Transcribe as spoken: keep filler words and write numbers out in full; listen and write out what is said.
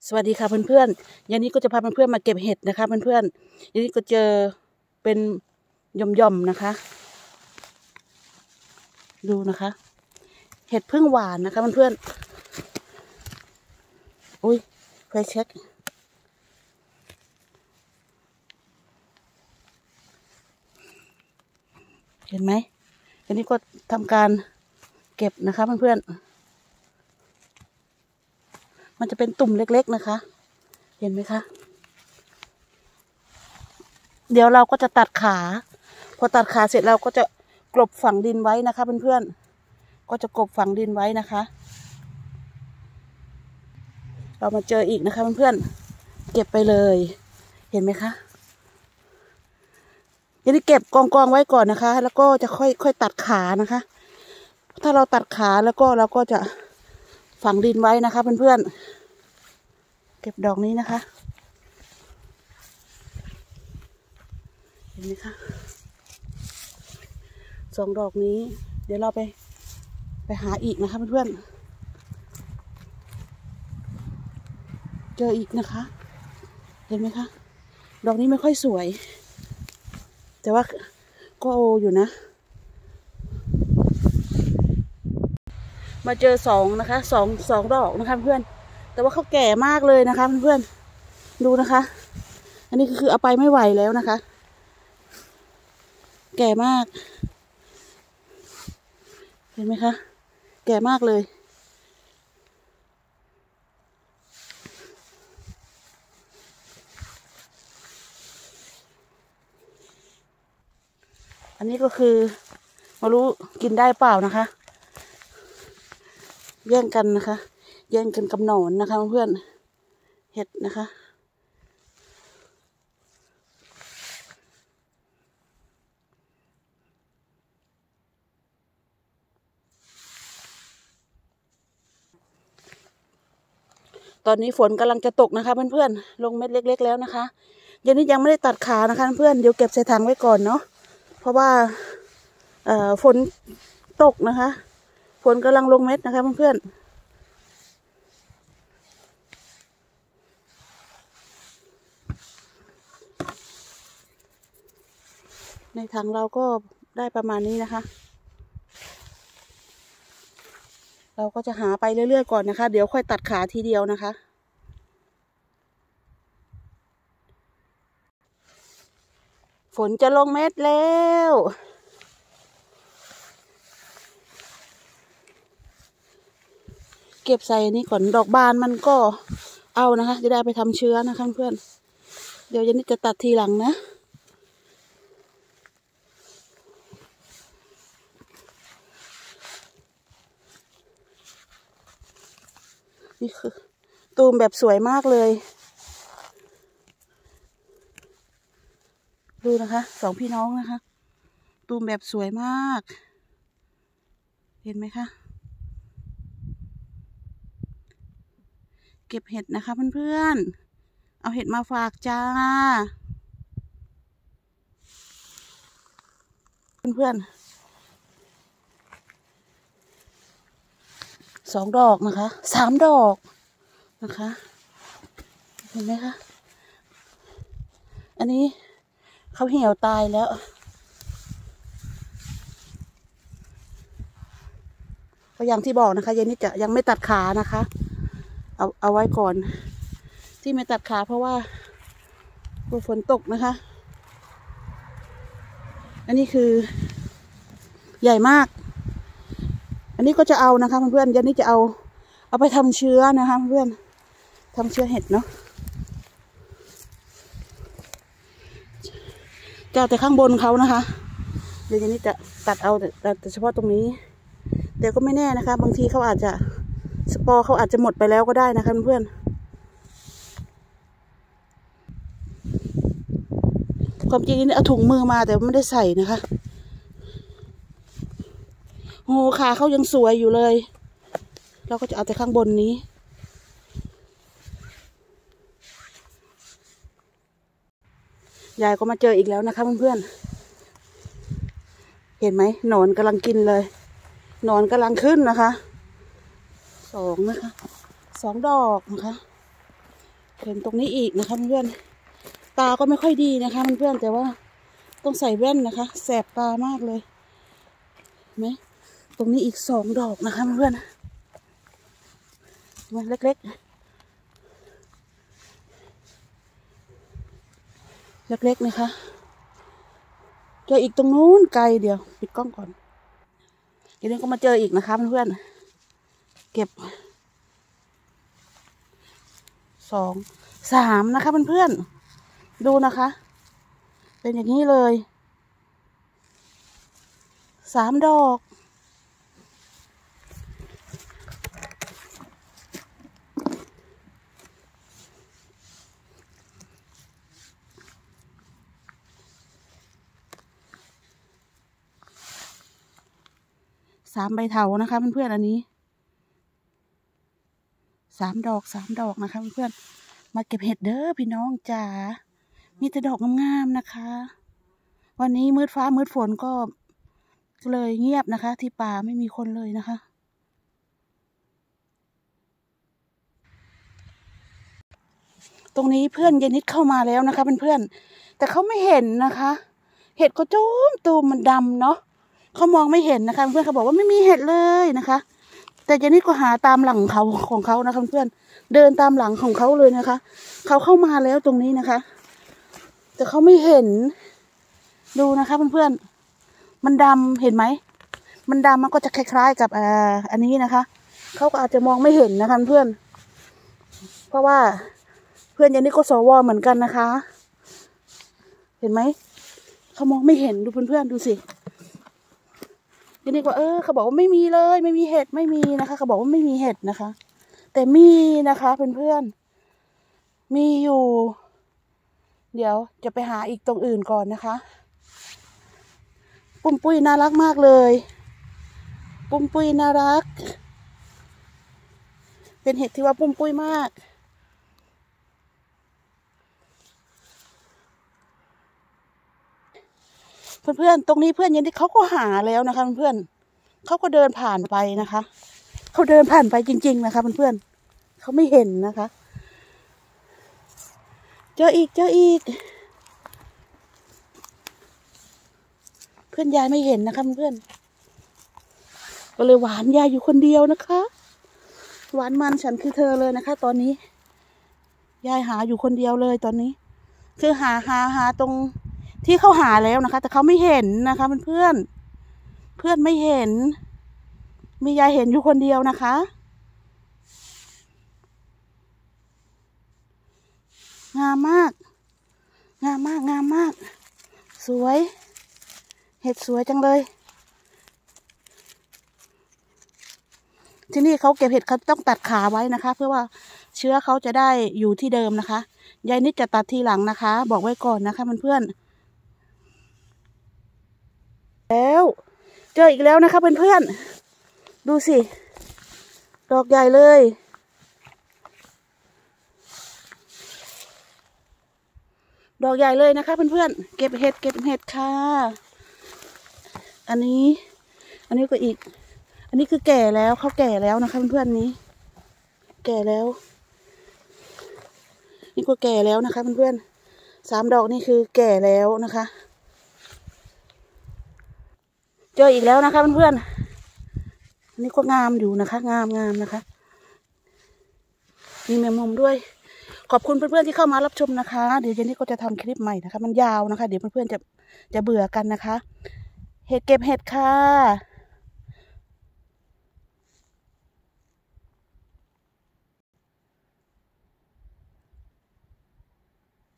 สวัสดีค่ะเพื่อนๆยันนี้ก็จะพาเพื่อนๆมาเก็บเห็ดนะคะเพื่อนๆยันนี้ก็เจอเป็นย่อมๆนะคะดูนะคะเห็ดพึ่งหวานนะคะเพื่อนๆอุ้ยไฟเช็คเห็นไหมยันนี้ก็ทำการเก็บนะคะเพื่อนๆมันจะเป็นตุ่มเล็กๆนะคะเห็นไหมคะเดี๋ยวเราก็จะตัดขาพอตัดขาเสร็จเราก็จะกลบฝังดินไว้นะคะเพื่อนๆก็จะกลบฝังดินไว้นะคะเรามาเจออีกนะคะเพื่อนๆเก็บไปเลยเห็นไหมคะทีนี้เก็บกองๆไว้ก่อนนะคะแล้วก็จะค่อยค่อยตัดขานะคะถ้าเราตัดขาแล้วก็เราก็จะฝังดินไว้นะคะเพื่อนๆเก็บดอกนี้นะคะเห็นไหมคะสองดอกนี้เดี๋ยวเราไปไปหาอีกนะคะเพื่อนๆเจออีกนะคะเห็นไหมคะดอกนี้ไม่ค่อยสวยแต่ว่าก็โออยู่นะมาเจอสองนะคะสองสองดอกนะคะเพื่อนแต่ว่าเขาแก่มากเลยนะคะเพื่อนๆดูนะคะอันนี้คือเอาไปไม่ไหวแล้วนะคะแก่มากเห็นไหมคะแก่มากเลยอันนี้ก็คือไม่รู้กินได้เปล่านะคะแย่งกันนะคะแย่งกันกับหนอนนะคะเพื่อนเห็ดนะคะตอนนี้ฝนกำลังจะตกนะคะเพื่อนๆลงเม็ดเล็กๆแล้วนะคะเดี๋ยวนี้ยังไม่ได้ตัดขานะคะเพื่อนเดี๋ยวเก็บใส่ถังไว้ก่อนเนาะเพราะว่าเอ่อฝนตกนะคะฝนกำลังลงเม็ดนะคะเพื่อนๆในถังเราก็ได้ประมาณนี้นะคะเราก็จะหาไปเรื่อยๆก่อนนะคะเดี๋ยวค่อยตัดขาทีเดียวนะคะฝนจะลงเม็ดแล้วเก็บใส่นี่ก่อนดอกบานมันก็เอานะคะจะได้ไปทำเชื้อนะคะเพื่อนเดี๋ยวยันนี่จะตัดทีหลังนะนี่คือตูมแบบสวยมากเลยดูนะคะสองพี่น้องนะคะตูมแบบสวยมากเห็นไหมคะเก็บเห็ดนะคะเพื่อนๆเอาเห็ดมาฝากจ้าเพื่อนๆสองดอกนะคะสามดอกนะคะเห็นไหมคะอันนี้เขาเหี่ยวตายแล้วก็อย่างที่บอกนะคะเย็นนี้จะยังไม่ตัดขานะคะเอาเอาไว้ก่อนที่ไม่ตัดขาเพราะว่าฝนตกนะคะอันนี้คือใหญ่มากอันนี้ก็จะเอานะคะเพื่อนๆเย็นนี้จะเอาเอาไปทำเชื้อนะคะเพื่อนทำเชื้อเห็ดเนาะจะแต่ข้างบนเขานะคะเดี๋ยวนี้จะตัดเอาแต่แต่เฉพาะตรงนี้เดี๋ยวก็ไม่แน่นะคะบางทีเขาอาจจะสปอร์เขาอาจจะหมดไปแล้วก็ได้นะคะเพื่อนความจริงนี่เอาถุงมือมาแต่ไม่ได้ใส่นะคะโอ้ขาเขายังสวยอยู่เลยเราก็จะเอาแต่ข้างบนนี้ยายก็มาเจออีกแล้วนะคะเพื่อนๆเห็นไหมหนอนกำลังกินเลยหนอนกำลังขึ้นนะคะสองนะคะสองดอกนะคะเห็นตรงนี้อีกนะคะเพื่อนตาก็ไม่ค่อยดีนะคะเพื่อนแต่ว่าต้องใส่แว่นนะคะแสบตามากเลยไหมตรงนี้อีกสองดอกนะคะเพื่อนมันเล็กๆเล็กๆนะคะเจออีกตรงนู้นไกลเดียวปิดกล้องก่อนเดี๋ยวนี้ก็มาเจออีกนะคะเพื่อนเก็บสองสามนะคะเพื่อนๆดูนะคะเป็นอย่างนี้เลยสามดอกสามใบเถานะคะเพื่อนๆอันนี้สามดอกสามดอกนะคะเพื่อนๆมาเก็บเห็ดเด้อพี่น้องจ๋ามีแต่ดอกงามๆนะคะวันนี้มืดฟ้ามืดฝนก็เลยเงียบนะคะที่ป่าไม่มีคนเลยนะคะตรงนี้เพื่อนเยนิดเข้ามาแล้วนะคะเพื่อนๆแต่เขาไม่เห็นนะคะเห็ดก็จุ้มตูมมันดำเนาะเขามองไม่เห็นนะคะเพื่อนเขาบอกว่าไม่มีเห็ดเลยนะคะแต่เจนิดก็หาตามหลังเขาของเขานะคะเพื่อนเดินตามหลังของเขาเลยนะคะเขาเข้ามาแล้วตรงนี้นะคะแต่เขาไม่เห็นดูนะคะเพื่อนๆมันดำเห็นไหมมันดำมันก็จะคล้ายๆกับอ่าอันนี้นะคะเขาก็อาจจะมองไม่เห็นนะคะเพื่อนเพราะว่าเพื่อนเจนิดก็สวเหมือนกันนะคะเห็นไหมเขามองไม่เห็นดูเพื่อนๆดูสิทีนี้ว่าเออเขาบอกว่าไม่มีเลยไม่มีเห็ดไม่มีนะคะเขาบอกว่าไม่มีเห็ดนะคะแต่มีนะคะเพื่อนๆมีอยู่เดี๋ยวจะไปหาอีกตรงอื่นก่อนนะคะปุ้มปุ้ยน่ารักมากเลยปุ้มปุ้ยน่ารักเป็นเห็ดที่ว่าปุ้มปุ้ยมากเพื่อนๆตรงนี้เพื่อนยันที่เขาก็หาแล้วนะคะเพื่อนๆเขาก็เดินผ่านไปนะคะเขาเดินผ่านไปจริงๆนะคะเพื่อนๆเขาไม่เห็นนะคะเจออีกเจออีกเพื่อนยายไม่เห็นนะคะเพื่อนก็เลยหวานยายอยู่คนเดียวนะคะหวานมันฉันคือเธอเลยนะคะตอนนี้ยายหาอยู่คนเดียวเลยตอนนี้คือหาหาหาตรงที่เขาหาแล้วนะคะแต่เขาไม่เห็นนะคะเพื่อนเพื่อนไม่เห็นมียายเห็นอยู่คนเดียวนะคะงามมากงามมากงามมากสวยเห็ดสวยจังเลยที่นี่เขาเก็บเห็ดเขาต้องตัดขาไว้นะคะเพื่อว่าเชื้อเขาจะได้อยู่ที่เดิมนะคะยายนิดจะตัดทีหลังนะคะบอกไว้ก่อนนะคะเพื่อนๆแล้วเจออีกแล้วนะคะเพื่อนๆดูสิดอกใหญ่เลยดอกใหญ่เลยนะคะเพื่อนๆเก็บเห็ดเก็บเห็ดค่ะอันนี้อันนี้ก็อีกอันนี้คือแก่แล้วเขาแก่แล้วนะคะเพื่อนๆนี้แก่แล้วนี่ก็แก่แล้วนะคะเพื่อนๆสามดอกนี่คือแก่แล้วนะคะเจออีกแล้วนะคะเพื่อนๆอันนี้ก็งามอยู่นะคะงามงามนะคะมีแมงมุมด้วยขอบคุณเพื่อนๆที่เข้ามารับชมนะคะเดี๋ยวเจนนี่ก็จะทำคลิปใหม่นะคะมันยาวนะคะเดี๋ยวเพื่อนๆจะจะเบื่อกันนะคะเห็ดเก็บเห็ดค่ะ